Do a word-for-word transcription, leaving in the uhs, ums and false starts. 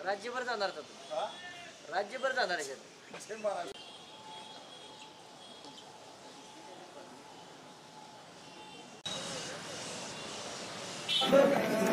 राज्यभर जाणार का तू? हा? राज्यभर जाणार आहे जय महाराष्ट्र. Look.